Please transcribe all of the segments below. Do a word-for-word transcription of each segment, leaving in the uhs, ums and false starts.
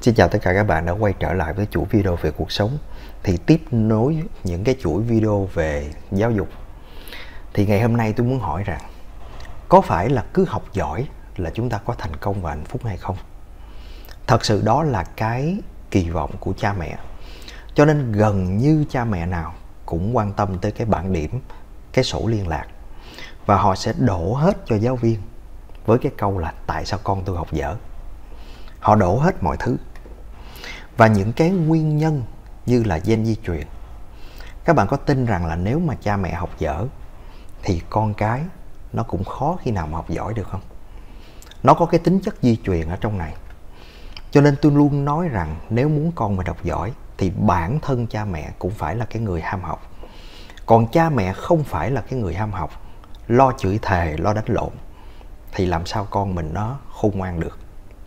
Xin chào tất cả các bạn đã quay trở lại với chuỗi video về cuộc sống. Thì tiếp nối những cái chuỗi video về giáo dục, thì ngày hôm nay tôi muốn hỏi rằng có phải là cứ học giỏi là chúng ta có thành công và hạnh phúc hay không? Thật sự đó là cái kỳ vọng của cha mẹ. Cho nên gần như cha mẹ nào cũng quan tâm tới cái bảng điểm, cái sổ liên lạc. Và họ sẽ đổ hết cho giáo viên với cái câu là tại sao con tôi học dở. Họ đổ hết mọi thứ. Và những cái nguyên nhân như là gen di truyền. Các bạn có tin rằng là nếu mà cha mẹ học dở thì con cái nó cũng khó khi nào mà học giỏi được không? Nó có cái tính chất di truyền ở trong này. Cho nên tôi luôn nói rằng nếu muốn con mình học giỏi thì bản thân cha mẹ cũng phải là cái người ham học. Còn cha mẹ không phải là cái người ham học, lo chửi thề, lo đánh lộn, thì làm sao con mình nó khôn ngoan được.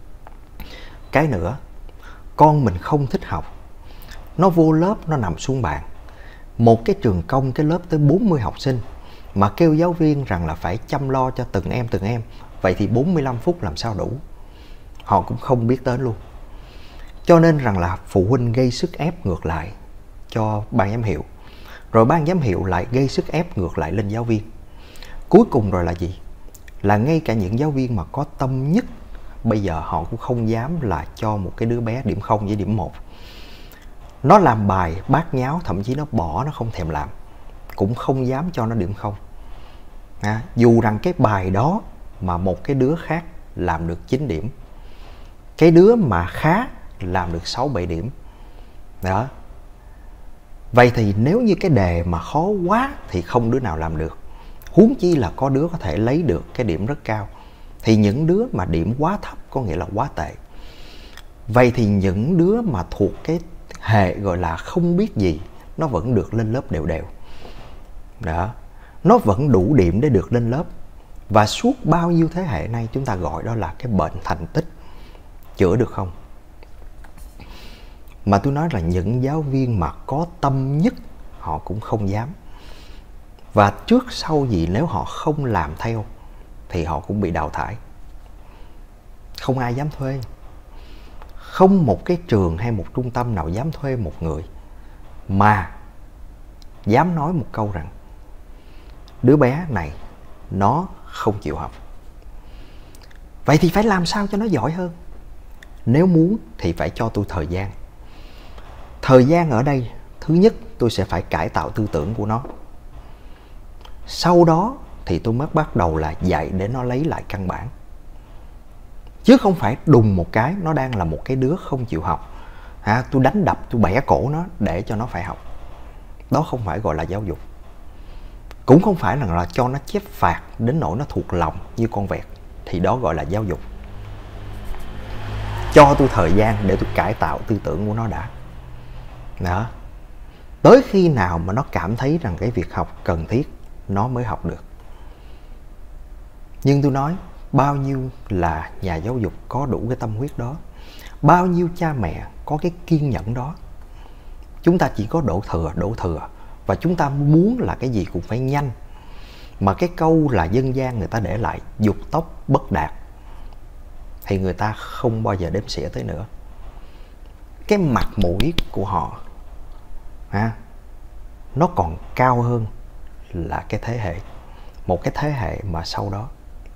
Cái nữa, con mình không thích học, nó vô lớp, nó nằm xuống bàn. Một cái trường công, cái lớp tới bốn mươi học sinh mà kêu giáo viên rằng là phải chăm lo cho từng em từng em, vậy thì bốn mươi lăm phút làm sao đủ? Họ cũng không biết đến luôn. Cho nên rằng là phụ huynh gây sức ép ngược lại cho ban giám hiệu, rồi ban giám hiệu lại gây sức ép ngược lại lên giáo viên. Cuối cùng rồi là gì? Là ngay cả những giáo viên mà có tâm nhất bây giờ họ cũng không dám là cho một cái đứa bé điểm không với điểm một. Nó làm bài bát nháo, thậm chí nó bỏ, nó không thèm làm, cũng không dám cho nó điểm không. À, dù rằng cái bài đó mà một cái đứa khác làm được chín điểm, cái đứa mà khá làm được sáu bảy điểm. Đó. Vậy thì nếu như cái đề mà khó quá thì không đứa nào làm được. Huống chi là có đứa có thể lấy được cái điểm rất cao. Thì những đứa mà điểm quá thấp có nghĩa là quá tệ. Vậy thì những đứa mà thuộc cái hệ gọi là không biết gì, nó vẫn được lên lớp đều đều. Đó. Nó vẫn đủ điểm để được lên lớp. Và suốt bao nhiêu thế hệ nay chúng ta gọi đó là cái bệnh thành tích. Chữa được không? Mà tôi nói là những giáo viên mà có tâm nhất họ cũng không dám. Và trước sau gì nếu họ không làm theo thì họ cũng bị đào thải. Không ai dám thuê. Không một cái trường hay một trung tâm nào dám thuê một người mà dám nói một câu rằng đứa bé này nó không chịu học. Vậy thì phải làm sao cho nó giỏi hơn? Nếu muốn thì phải cho tôi thời gian. Thời gian ở đây, thứ nhất tôi sẽ phải cải tạo tư tưởng của nó. Sau đó thì tôi mới bắt đầu là dạy để nó lấy lại căn bản. Chứ không phải đùng một cái nó đang là một cái đứa không chịu học, à, tôi đánh đập, tôi bẻ cổ nó để cho nó phải học. Đó không phải gọi là giáo dục. Cũng không phải là, là cho nó chép phạt đến nỗi nó thuộc lòng như con vẹt, thì đó gọi là giáo dục. Cho tôi thời gian để tôi cải tạo tư tưởng của nó đã. Đó. Tới khi nào mà nó cảm thấy rằng cái việc học cần thiết, nó mới học được. Nhưng tôi nói, bao nhiêu là nhà giáo dục có đủ cái tâm huyết đó, bao nhiêu cha mẹ có cái kiên nhẫn đó. Chúng ta chỉ có đổ thừa, đổ thừa. Và chúng ta muốn là cái gì cũng phải nhanh. Mà cái câu là dân gian người ta để lại dục tốc bất đạt, thì người ta không bao giờ đếm xỉa tới nữa. Cái mặt mũi của họ à, nó còn cao hơn là cái thế hệ, một cái thế hệ mà sau đó.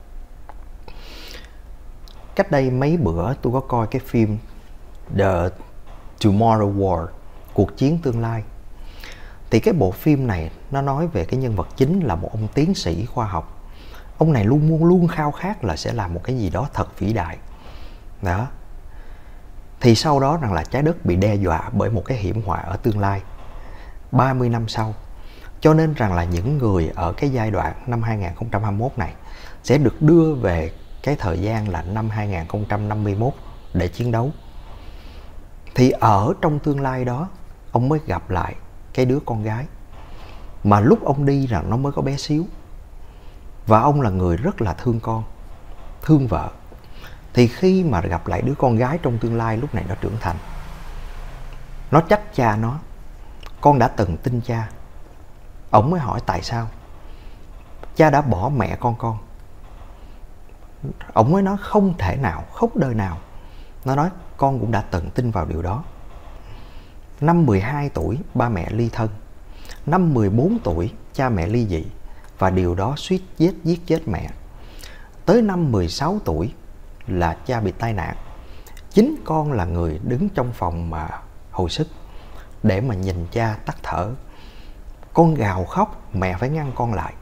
Cách đây mấy bữa tôi có coi cái phim The Tomorrow War, cuộc chiến tương lai. Thì cái bộ phim này nó nói về cái nhân vật chính là một ông tiến sĩ khoa học. Ông này luôn luôn luôn khao khát là sẽ làm một cái gì đó thật vĩ đại. Đó. Thì sau đó rằng là trái đất bị đe dọa bởi một cái hiểm họa ở tương lai ba mươi năm sau. Cho nên rằng là những người ở cái giai đoạn năm hai nghìn không trăm hai mươi mốt này sẽ được đưa về cái thời gian là năm hai nghìn không trăm năm mươi mốt để chiến đấu. Thì ở trong tương lai đó, ông mới gặp lại cái đứa con gái mà lúc ông đi rằng nó mới có bé xíu. Và ông là người rất là thương con, thương vợ. Thì khi mà gặp lại đứa con gái trong tương lai lúc này nó trưởng thành, nó trách cha nó, con đã từng tin cha. Ông mới hỏi tại sao? Cha đã bỏ mẹ con con. Ông mới nói không thể nào, không đời nào. Nó nói con cũng đã từng tin vào điều đó. Năm mười hai tuổi, ba mẹ ly thân. Năm mười bốn tuổi, cha mẹ ly dị và điều đó suýt giết giết chết mẹ. Tới năm mười sáu tuổi là cha bị tai nạn. Chính con là người đứng trong phòng mà hồi sức để mà nhìn cha tắt thở. Con gào khóc, mẹ phải ngăn con lại.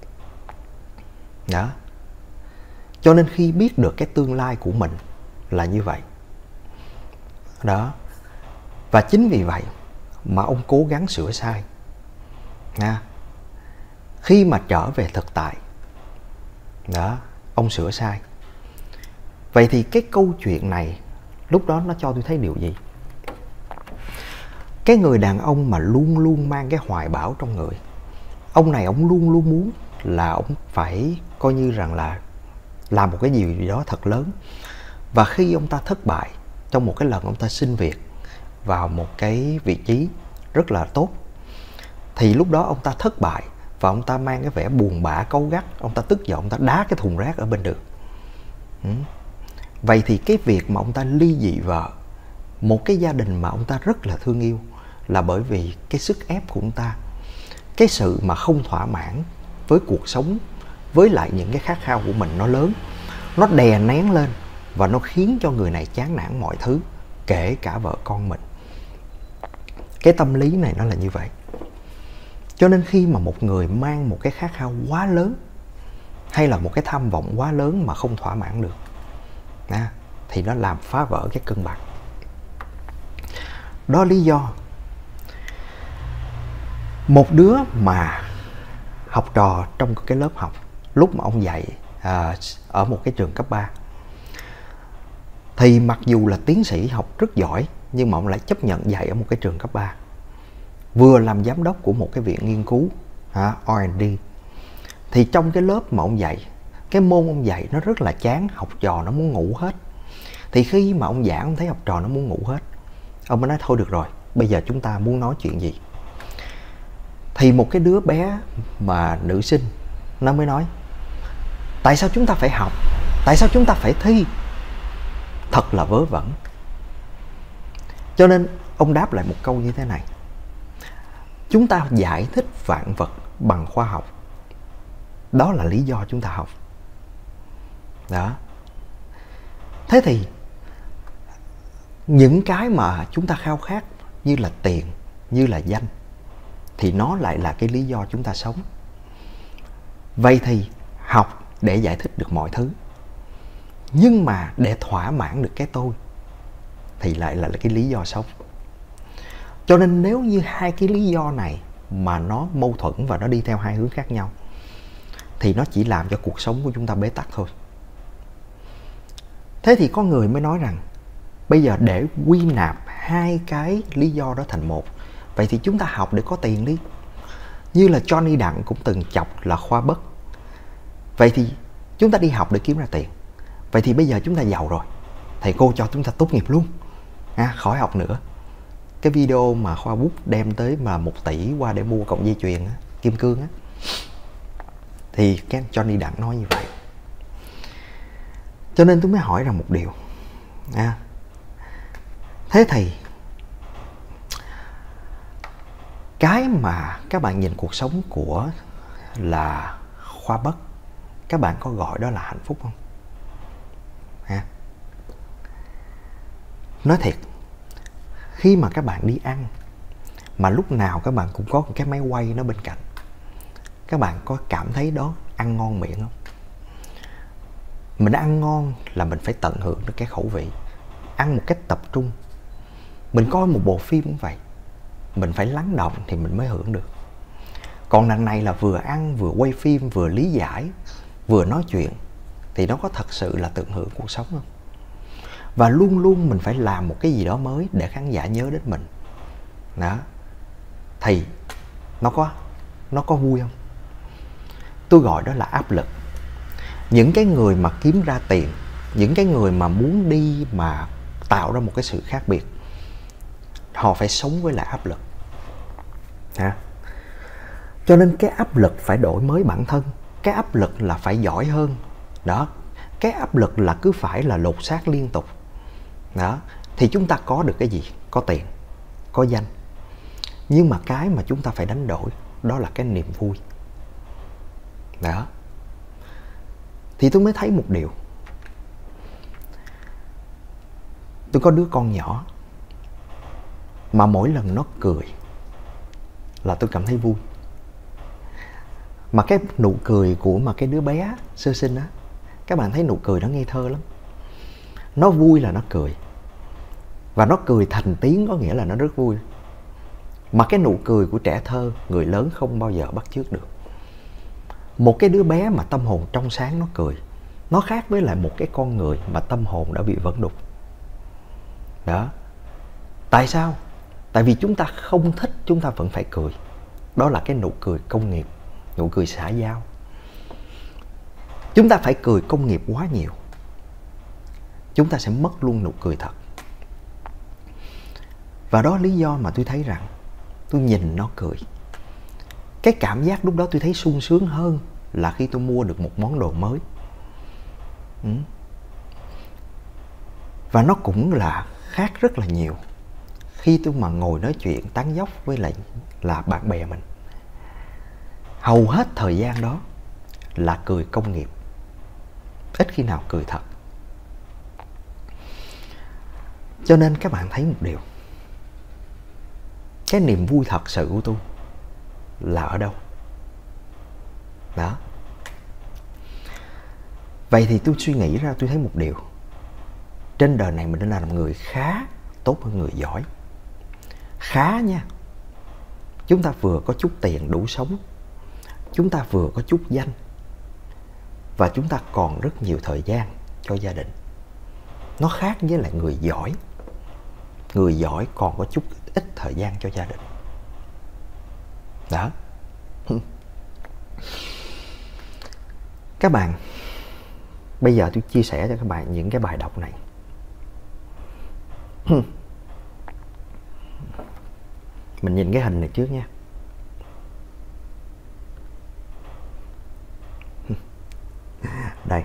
Đó. Cho nên khi biết được cái tương lai của mình là như vậy. Đó. Và chính vì vậy mà ông cố gắng sửa sai. Nha. Khi mà trở về thực tại, đó, ông sửa sai. Vậy thì cái câu chuyện này lúc đó nó cho tôi thấy điều gì? Cái người đàn ông mà luôn luôn mang cái hoài bão trong người, ông này ông luôn luôn muốn là ông phải coi như rằng là làm một cái gì đó thật lớn. Và khi ông ta thất bại trong một cái lần ông ta xin việc vào một cái vị trí rất là tốt, thì lúc đó ông ta thất bại và ông ta mang cái vẻ buồn bã cáu gắt, ông ta tức giận, ông ta đá cái thùng rác ở bên đường. ừ. Vậy thì cái việc mà ông ta ly dị vợ, một cái gia đình mà ông ta rất là thương yêu, là bởi vì cái sức ép của ông ta, cái sự mà không thỏa mãn với cuộc sống, với lại những cái khát khao của mình nó lớn, nó đè nén lên và nó khiến cho người này chán nản mọi thứ, kể cả vợ con mình. Cái tâm lý này nó là như vậy. Cho nên khi mà một người mang một cái khát khao quá lớn hay là một cái tham vọng quá lớn mà không thỏa mãn được, à, thì nó làm phá vỡ cái cân bằng. Đó lý do một đứa mà học trò trong cái lớp học lúc mà ông dạy à, ở một cái trường cấp ba, thì mặc dù là tiến sĩ học rất giỏi nhưng mà ông lại chấp nhận dạy ở một cái trường cấp ba, vừa làm giám đốc của một cái viện nghiên cứu à, R and D. Thì trong cái lớp mà ông dạy, cái môn ông dạy nó rất là chán, học trò nó muốn ngủ hết. Thì khi mà ông giảng, ông thấy học trò nó muốn ngủ hết, ông mới nói thôi được rồi, bây giờ chúng ta muốn nói chuyện gì. Thì một cái đứa bé mà nữ sinh nó mới nói, tại sao chúng ta phải học, tại sao chúng ta phải thi, thật là vớ vẩn. Cho nên ông đáp lại một câu như thế này: chúng ta giải thích vạn vật bằng khoa học, đó là lý do chúng ta học. Đó. Thế thì những cái mà chúng ta khao khát như là tiền, như là danh, thì nó lại là cái lý do chúng ta sống. Vậy thì học để giải thích được mọi thứ, nhưng mà để thỏa mãn được cái tôi thì lại là cái lý do sống. Cho nên nếu như hai cái lý do này mà nó mâu thuẫn và nó đi theo hai hướng khác nhau, thì nó chỉ làm cho cuộc sống của chúng ta bế tắc thôi. Thế thì có người mới nói rằng bây giờ để quy nạp hai cái lý do đó thành một, vậy thì chúng ta học để có tiền đi. Như là Johnny Đặng cũng từng chọc là Khoa Bất. Vậy thì chúng ta đi học để kiếm ra tiền. Vậy thì bây giờ chúng ta giàu rồi, thầy cô cho chúng ta tốt nghiệp luôn, à, khỏi học nữa. Cái video mà Khoa Bút đem tới mà một tỷ qua để mua cọng dây chuyền á, kim cương á, thì cái Johnny Đặng nói như vậy. Cho nên tôi mới hỏi rằng một điều, à, thế thì cái mà các bạn nhìn cuộc sống của là Khoa Bất, các bạn có gọi đó là hạnh phúc không? À, nói thiệt, khi mà các bạn đi ăn mà lúc nào các bạn cũng có một cái máy quay nó bên cạnh, các bạn có cảm thấy đó ăn ngon miệng không? Mình ăn ngon là mình phải tận hưởng được cái khẩu vị, ăn một cách tập trung. Mình coi một bộ phim cũng vậy, mình phải lắng động thì mình mới hưởng được. Còn đằng này là vừa ăn, vừa quay phim, vừa lý giải, vừa nói chuyện, thì nó có thật sự là tận hưởng cuộc sống không? Và luôn luôn mình phải làm một cái gì đó mới để khán giả nhớ đến mình. Đó. Thì nó có, nó có vui không? Tôi gọi đó là áp lực. Những cái người mà kiếm ra tiền, những cái người mà muốn đi mà tạo ra một cái sự khác biệt, họ phải sống với lại áp lực. Ha? Cho nên cái áp lực phải đổi mới bản thân, cái áp lực là phải giỏi hơn. Đó. Cái áp lực là cứ phải là lột xác liên tục. Đó. thì chúng ta có được cái gì? Có tiền, có danh. Nhưng mà cái mà chúng ta phải đánh đổi đó là cái niềm vui. Đó. Thì tôi mới thấy một điều. Tôi có đứa con nhỏ mà mỗi lần nó cười là tôi cảm thấy vui. Mà cái nụ cười của mà cái đứa bé sơ sinh á, các bạn thấy nụ cười nó ngây thơ lắm. Nó vui là nó cười. Và nó cười thành tiếng có nghĩa là nó rất vui. Mà cái nụ cười của trẻ thơ, người lớn không bao giờ bắt chước được. Một cái đứa bé mà tâm hồn trong sáng nó cười, nó khác với lại một cái con người mà tâm hồn đã bị vẩn đục. Đó. Tại sao? Tại vì chúng ta không thích, chúng ta vẫn phải cười. Đó là cái nụ cười công nghiệp, nụ cười xã giao. Chúng ta phải cười công nghiệp quá nhiều, chúng ta sẽ mất luôn nụ cười thật. Và đó là lý do mà tôi thấy rằng tôi nhìn nó cười, cái cảm giác lúc đó tôi thấy sung sướng hơn là khi tôi mua được một món đồ mới. ừ. Và nó cũng là khác rất là nhiều khi tôi mà ngồi nói chuyện tán dóc với lại là bạn bè mình. Hầu hết thời gian đó là cười công nghiệp, ít khi nào cười thật. Cho nên các bạn thấy một điều, cái niềm vui thật sự của tôi là ở đâu? Đó. Vậy thì tôi suy nghĩ ra, tôi thấy một điều. Trên đời này mình nên làm người khá tốt hơn người giỏi. Khá nha. Chúng ta vừa có chút tiền đủ sống, chúng ta vừa có chút danh, và chúng ta còn rất nhiều thời gian cho gia đình. Nó khác với lại người giỏi. Người giỏi còn có chút ít thời gian cho gia đình. Đó. Các bạn, bây giờ tôi chia sẻ cho các bạn những cái bài đọc này. Mình nhìn cái hình này trước nha. Đây.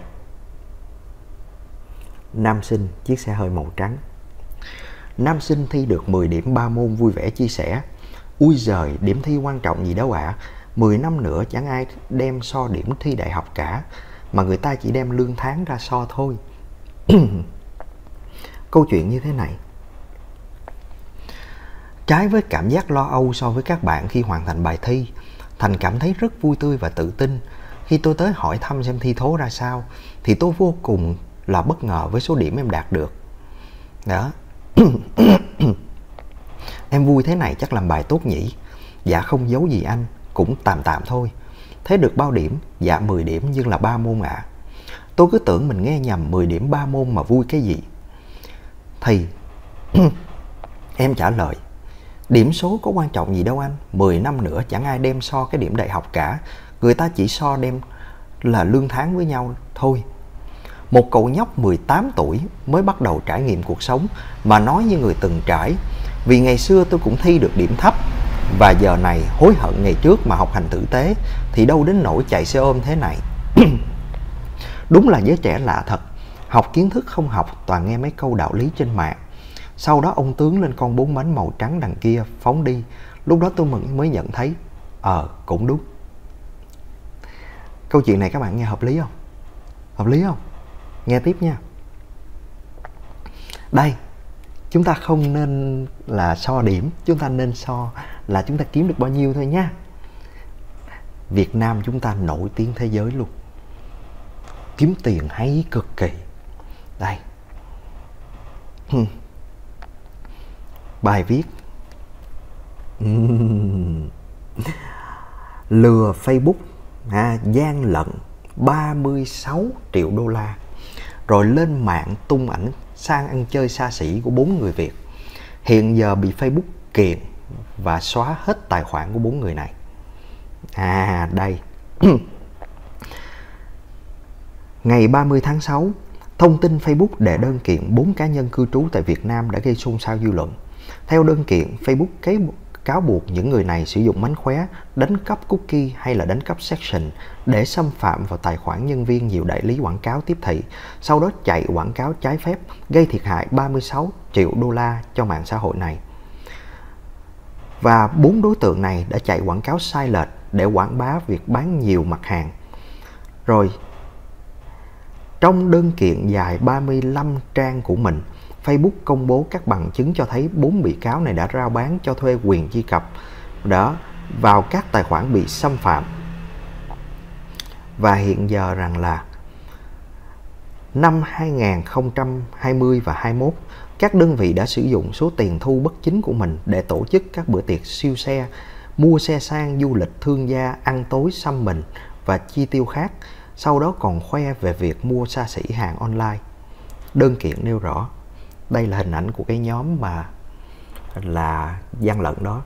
Nam sinh chiếc xe hơi màu trắng. Nam sinh thi được mười điểm ba môn vui vẻ chia sẻ. Ui giời, điểm thi quan trọng gì đâu ạ. À. mười năm nữa chẳng ai đem so điểm thi đại học cả, mà người ta chỉ đem lương tháng ra so thôi. Câu chuyện như thế này. Trái với cảm giác lo âu so với các bạn khi hoàn thành bài thi, Thành cảm thấy rất vui tươi và tự tin. Khi tôi tới hỏi thăm xem thi thố ra sao, thì tôi vô cùng là bất ngờ với số điểm em đạt được. Đó. Em vui thế này chắc làm bài tốt nhỉ? Dạ không giấu gì anh, cũng tạm tạm thôi. Thế được bao điểm? Dạ mười điểm nhưng là ba môn ạ. À. Tôi cứ tưởng mình nghe nhầm, mười điểm ba môn mà vui cái gì. Thì em trả lời, điểm số có quan trọng gì đâu anh, mười năm nữa chẳng ai đem so cái điểm đại học cả, người ta chỉ so đem là lương tháng với nhau thôi. Một cậu nhóc mười tám tuổi mới bắt đầu trải nghiệm cuộc sống mà nói như người từng trải. Vì ngày xưa tôi cũng thi được điểm thấp, và giờ này hối hận ngày trước mà học hành tử tế thì đâu đến nỗi chạy xe ôm thế này. Đúng là giới trẻ lạ thật, học kiến thức không học, toàn nghe mấy câu đạo lý trên mạng. Sau đó ông tướng lên con bốn bánh màu trắng đằng kia phóng đi. Lúc đó tôi mới nhận thấy, ờ, cũng đúng. Câu chuyện này các bạn nghe hợp lý không? Hợp lý không? Nghe tiếp nha. Đây, chúng ta không nên là so điểm, chúng ta nên so là chúng ta kiếm được bao nhiêu thôi nha. Việt Nam chúng ta nổi tiếng thế giới luôn, kiếm tiền hay cực kỳ. Đây. Hmm. Bài viết uhm. Lừa Facebook à, gian lận ba mươi sáu triệu đô la, rồi lên mạng tung ảnh sang ăn chơi xa xỉ của bốn người Việt. Hiện giờ bị Facebook kiện và xóa hết tài khoản của bốn người này. À đây. Ngày ba mươi tháng sáu, thông tin Facebook đệ đơn kiện bốn cá nhân cư trú tại Việt Nam đã gây xôn xao dư luận. Theo đơn kiện, Facebook cáo buộc những người này sử dụng mánh khóe, đánh cắp cookie hay là đánh cắp section để xâm phạm vào tài khoản nhân viên nhiều đại lý quảng cáo tiếp thị, sau đó chạy quảng cáo trái phép, gây thiệt hại ba mươi sáu triệu đô la cho mạng xã hội này. Và bốn đối tượng này đã chạy quảng cáo sai lệch để quảng bá việc bán nhiều mặt hàng. Rồi, trong đơn kiện dài ba mươi lăm trang của mình, Facebook công bố các bằng chứng cho thấy bốn bị cáo này đã rao bán cho thuê quyền truy cập đó vào các tài khoản bị xâm phạm. Và hiện giờ rằng là năm hai nghìn không trăm hai mươi và hai mươi mốt, các đơn vị đã sử dụng số tiền thu bất chính của mình để tổ chức các bữa tiệc siêu xe, mua xe sang du lịch thương gia, ăn tối xăm mình và chi tiêu khác. Sau đó còn khoe về việc mua xa xỉ hàng online. Đơn kiện nêu rõ đây là hình ảnh của cái nhóm mà là gian lận đó.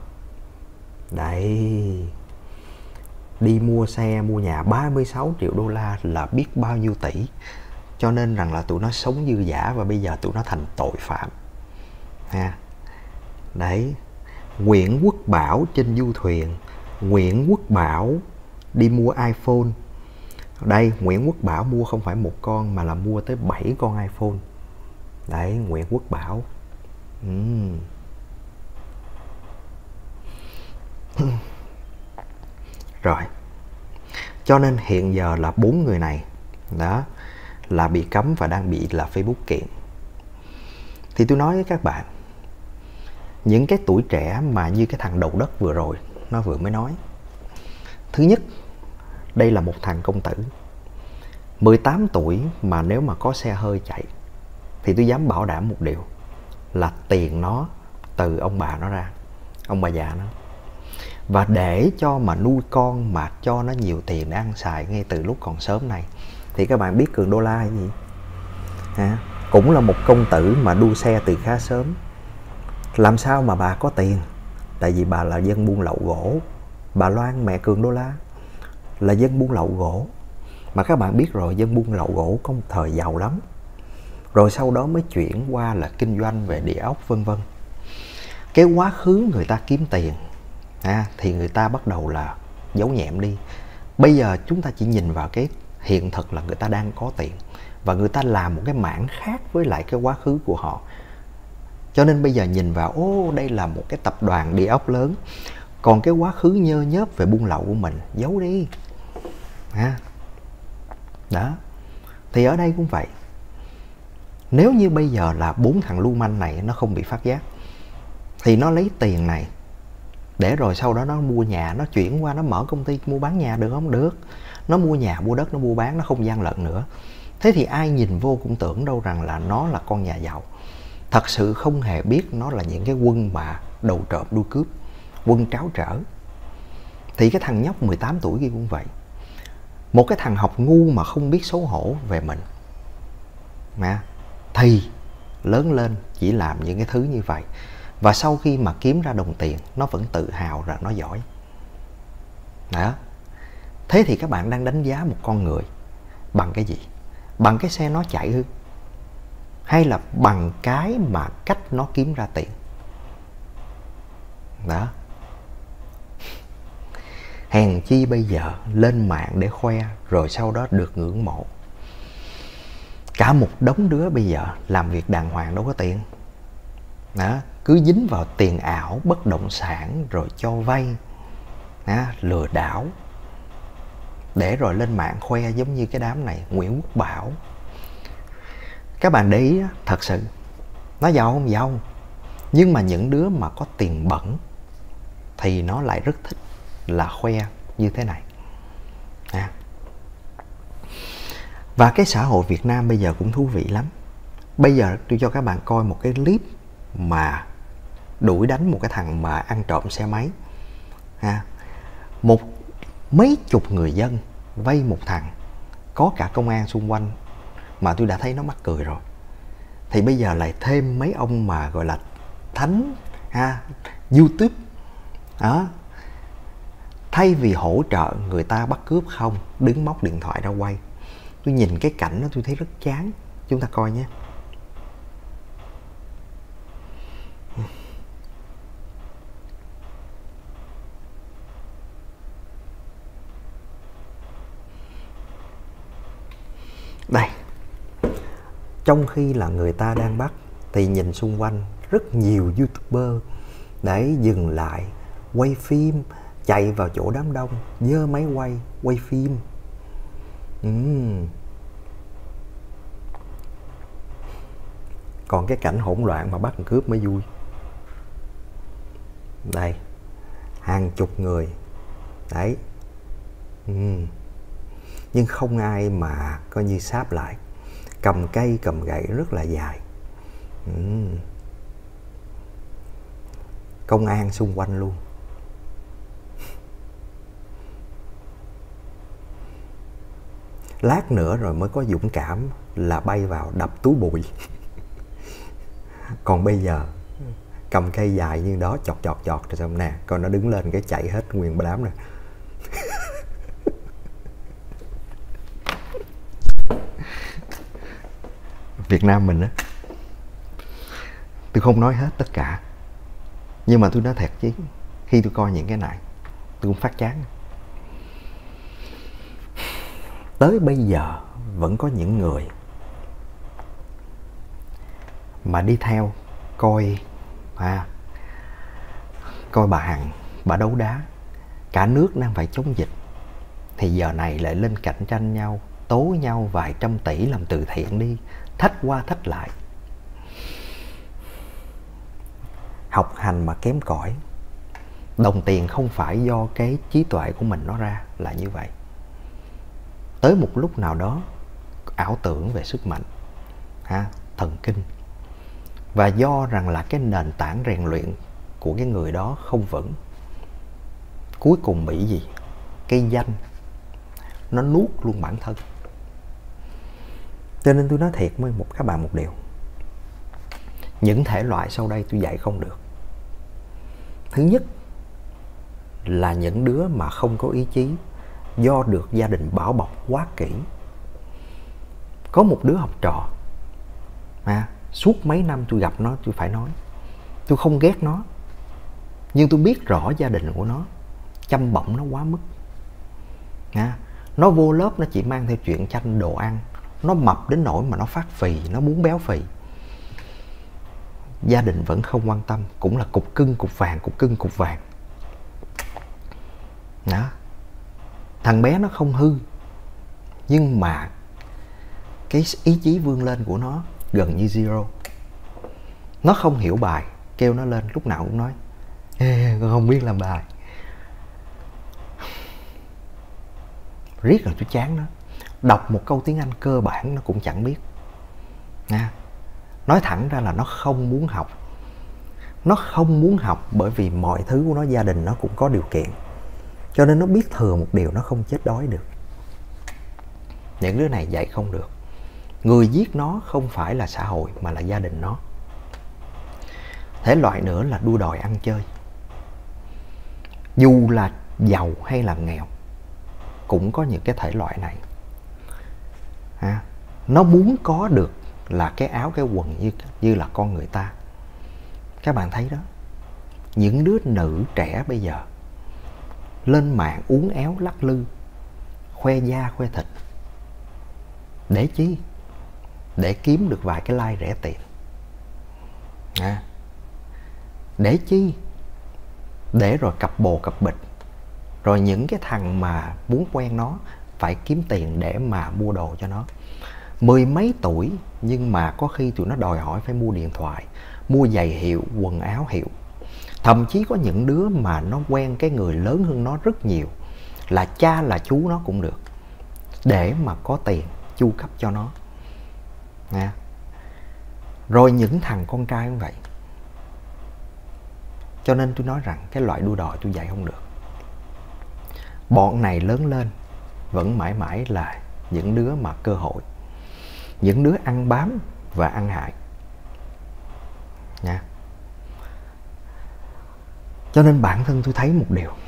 Đấy, đi mua xe, mua nhà ba mươi sáu triệu đô la là biết bao nhiêu tỷ. Cho nên rằng là tụi nó sống dư dả và bây giờ tụi nó thành tội phạm. Ha. Đấy, Nguyễn Quốc Bảo trên du thuyền, Nguyễn Quốc Bảo đi mua iPhone. Đây, Nguyễn Quốc Bảo mua không phải một con mà là mua tới bảy con iPhone. Đấy, Nguyễn Quốc Bảo. uhm. Rồi, cho nên hiện giờ là bốn người này đó là bị cấm và đang bị là Facebook kiện. Thì tôi nói với các bạn, những cái tuổi trẻ mà như cái thằng đầu đất vừa rồi nó vừa mới nói. Thứ nhất, đây là một thằng công tử mười tám tuổi mà nếu mà có xe hơi chạy thì tôi dám bảo đảm một điều là tiền nó từ ông bà nó ra, ông bà già nó. Và để cho mà nuôi con mà cho nó nhiều tiền để ăn xài ngay từ lúc còn sớm này thì các bạn biết Cường Đô La hay gì? À, cũng là một công tử mà đua xe từ khá sớm. Làm sao mà bà có tiền? Tại vì bà là dân buôn lậu gỗ. Bà Loan mẹ Cường Đô La là dân buôn lậu gỗ. Mà các bạn biết rồi, dân buôn lậu gỗ có một thời giàu lắm. Rồi sau đó mới chuyển qua là kinh doanh về địa ốc vân vân. Cái quá khứ người ta kiếm tiền à, thì người ta bắt đầu là giấu nhẹm đi. Bây giờ chúng ta chỉ nhìn vào cái hiện thực là người ta đang có tiền và người ta làm một cái mảng khác với lại cái quá khứ của họ. Cho nên bây giờ nhìn vào, ô đây là một cái tập đoàn địa ốc lớn, còn cái quá khứ nhơ nhớp về buôn lậu của mình giấu đi à. Đó, thì ở đây cũng vậy. Nếu như bây giờ là bốn thằng lưu manh này nó không bị phát giác thì nó lấy tiền này để rồi sau đó nó mua nhà, nó chuyển qua nó mở công ty mua bán nhà được không? Được. Nó mua nhà, mua đất, nó mua bán, nó không gian lận nữa. Thế thì ai nhìn vô cũng tưởng đâu rằng là nó là con nhà giàu. Thật sự không hề biết nó là những cái quân mà đầu trộm đuôi cướp, quân tráo trở. Thì cái thằng nhóc mười tám tuổi kia cũng vậy. Một cái thằng học ngu mà không biết xấu hổ về mình mà thì lớn lên chỉ làm những cái thứ như vậy. Và sau khi mà kiếm ra đồng tiền, nó vẫn tự hào rằng nó giỏi. Đó. Thế thì các bạn đang đánh giá một con người bằng cái gì? Bằng cái xe nó chạy hư? Hay là bằng cái mà cách nó kiếm ra tiền? Đó. Hèn chi bây giờ lên mạng để khoe rồi sau đó được ngưỡng mộ. Cả một đống đứa bây giờ làm việc đàng hoàng đâu có tiền. Đó, cứ dính vào tiền ảo, bất động sản rồi cho vay, đó, lừa đảo. Để rồi lên mạng khoe giống như cái đám này, Nguyễn Quốc Bảo. Các bạn để ý, thật sự, nó giàu không giàu. Nhưng mà những đứa mà có tiền bẩn thì nó lại rất thích là khoe như thế này. À. Và cái xã hội Việt Nam bây giờ cũng thú vị lắm. Bây giờ tôi cho các bạn coi một cái clip mà đuổi đánh một cái thằng mà ăn trộm xe máy. À. Một mấy chục người dân vây một thằng, có cả công an xung quanh, mà tôi đã thấy nó mắc cười rồi. Thì bây giờ lại thêm mấy ông mà gọi là thánh ha, YouTube đó. Thay vì hỗ trợ người ta bắt cướp không, đứng móc điện thoại ra quay. Tôi nhìn cái cảnh đó tôi thấy rất chán. Chúng ta coi nhé. Đây, trong khi là người ta đang bắt thì nhìn xung quanh rất nhiều YouTuber để dừng lại quay phim, chạy vào chỗ đám đông, giơ máy quay, quay phim. uhm. Còn cái cảnh hỗn loạn mà bắt cướp mới vui. Đây, hàng chục người. Đấy. uhm. Nhưng không ai mà coi như sáp lại. Cầm cây, cầm gậy rất là dài. uhm. Công an xung quanh luôn. Lát nữa rồi mới có dũng cảm là bay vào đập túi bụi. Còn bây giờ cầm cây dài như đó, chọt chọt chọt rồi xong nè, coi nó đứng lên cái chạy hết nguyên đám nè. Việt Nam mình á, tôi không nói hết tất cả, nhưng mà tôi nói thật chứ, khi tôi coi những cái này tôi cũng phát chán. Tới bây giờ vẫn có những người mà đi theo coi à, coi bà Hằng, bà đấu đá, cả nước đang phải chống dịch, thì giờ này lại lên cạnh tranh nhau, tố nhau vài trăm tỷ làm từ thiện đi, thách qua thách lại. Học hành mà kém cỏi, đồng tiền không phải do cái trí tuệ của mình nó ra, là như vậy. Tới một lúc nào đó ảo tưởng về sức mạnh, ha, thần kinh, và do rằng là cái nền tảng rèn luyện của cái người đó không vững, cuối cùng bị gì? Cái danh nó nuốt luôn bản thân. Cho nên tôi nói thiệt với một các bạn một điều, những thể loại sau đây tôi dạy không được. Thứ nhất là những đứa mà không có ý chí, do được gia đình bảo bọc quá kỹ. Có một đứa học trò à, suốt mấy năm tôi gặp nó, tôi phải nói, tôi không ghét nó, nhưng tôi biết rõ gia đình của nó chăm bẵm nó quá mức. à, Nó vô lớp nó chỉ mang theo chuyện tranh đồ ăn, nó mập đến nỗi mà nó phát phì, nó muốn béo phì. Gia đình vẫn không quan tâm, cũng là cục cưng cục vàng, cục cưng cục vàng. Đó. Thằng bé nó không hư, nhưng mà cái ý chí vươn lên của nó gần như zero. Nó không hiểu bài, kêu nó lên lúc nào cũng nói ê, con không biết làm bài. Riết rồi tôi chán nó. Đọc một câu tiếng Anh cơ bản nó cũng chẳng biết. Nha. Nói thẳng ra là nó không muốn học. Nó không muốn học bởi vì mọi thứ của nó, gia đình nó cũng có điều kiện, cho nên nó biết thừa một điều, nó không chết đói được. Những đứa này dạy không được. Người giết nó không phải là xã hội mà là gia đình nó. Thể loại nữa là đua đòi ăn chơi. Dù là giàu hay là nghèo cũng có những cái thể loại này. À, nó muốn có được là cái áo cái quần như, như là con người ta. Các bạn thấy đó, những đứa nữ trẻ bây giờ lên mạng uốn éo lắc lư, khoe da khoe thịt. Để chi? Để kiếm được vài cái like rẻ tiền. À, để chi? Để rồi cặp bồ cặp bịch. Rồi những cái thằng mà muốn quen nó phải kiếm tiền để mà mua đồ cho nó. Mười mấy tuổi nhưng mà có khi tụi nó đòi hỏi phải mua điện thoại, mua giày hiệu, quần áo hiệu. Thậm chí có những đứa mà nó quen cái người lớn hơn nó rất nhiều, là cha là chú nó cũng được, để mà có tiền chu cấp cho nó. Nha. Rồi những thằng con trai cũng vậy. Cho nên tôi nói rằng cái loại đua đòi tôi dạy không được. Bọn này lớn lên vẫn mãi mãi là những đứa mà cơ hội, những đứa ăn bám và ăn hại. Nha. Cho nên bản thân tôi thấy một điều,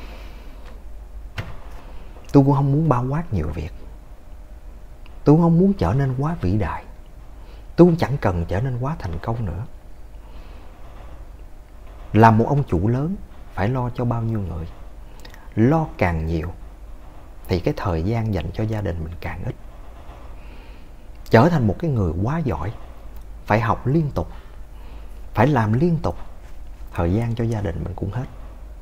tôi cũng không muốn bao quát nhiều việc. Tôi cũng không muốn trở nên quá vĩ đại. Tôi cũng chẳng cần trở nên quá thành công nữa. Làm một ông chủ lớn phải lo cho bao nhiêu người. Lo càng nhiều thì cái thời gian dành cho gia đình mình càng ít. trở thành một cái người quá giỏi, phải học liên tục, phải làm liên tục, thời gian cho gia đình mình cũng hết.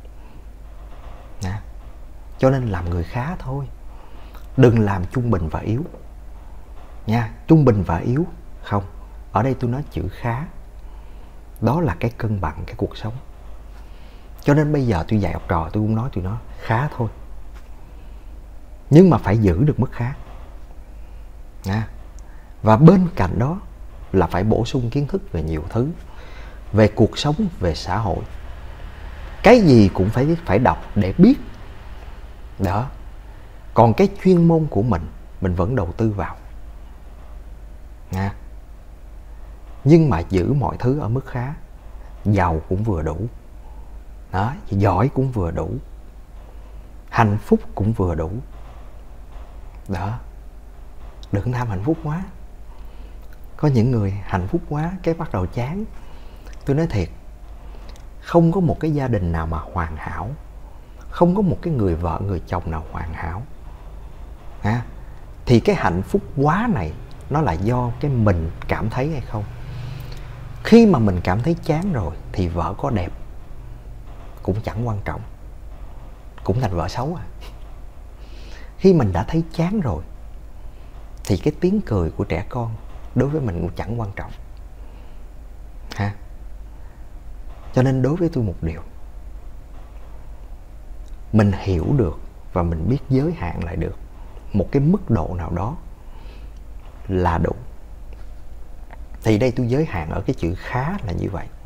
Nè. Cho nên làm người khá thôi, đừng làm trung bình và yếu nha. Trung bình và yếu không, ở đây tôi nói chữ khá, đó là cái cân bằng cái cuộc sống. Cho nên bây giờ tôi dạy học trò, tôi cũng nói tụi nó khá thôi, nhưng mà phải giữ được mức khá nha. Và bên cạnh đó là phải bổ sung kiến thức về nhiều thứ, về cuộc sống, về xã hội. Cái gì cũng phải phải đọc để biết. Đó. Còn cái chuyên môn của mình, mình vẫn đầu tư vào. Nha. Nhưng mà giữ mọi thứ ở mức khá. Giàu cũng vừa đủ. Đó, giỏi cũng vừa đủ. Hạnh phúc cũng vừa đủ. Đó. Đừng tham hạnh phúc quá. Có những người hạnh phúc quá cái bắt đầu chán. Tôi nói thiệt, không có một cái gia đình nào mà hoàn hảo, không có một cái người vợ người chồng nào hoàn hảo. Ha? Thì cái hạnh phúc quá này nó là do cái mình cảm thấy hay không. Khi mà mình cảm thấy chán rồi thì vợ có đẹp cũng chẳng quan trọng, cũng thành vợ xấu à. Khi mình đã thấy chán rồi thì cái tiếng cười của trẻ con đối với mình cũng chẳng quan trọng. Ha? Cho nên đối với tôi một điều, mình hiểu được và mình biết giới hạn lại được một cái mức độ nào đó là đủ. Thì đây tôi giới hạn ở cái chữ khá là như vậy.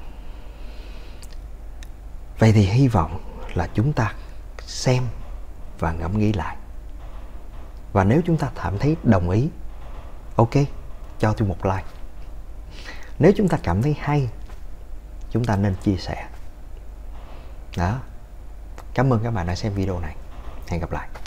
Vậy thì hy vọng là chúng ta xem và ngẫm nghĩ lại. Và nếu chúng ta cảm thấy đồng ý, ok, cho tôi một like. Nếu chúng ta cảm thấy hay, chúng ta nên chia sẻ. Đó. Cảm ơn các bạn đã xem video này. Hẹn gặp lại.